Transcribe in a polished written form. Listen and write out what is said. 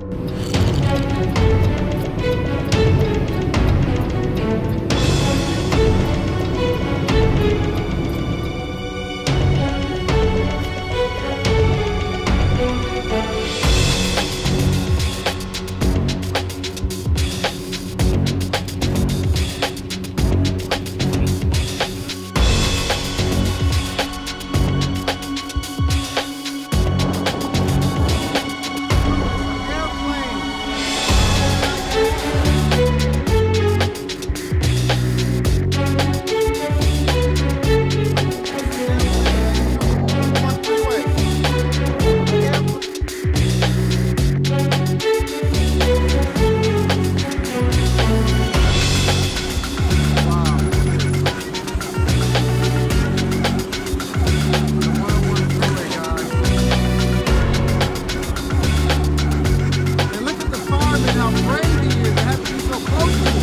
How brave he is to have to be so close to him.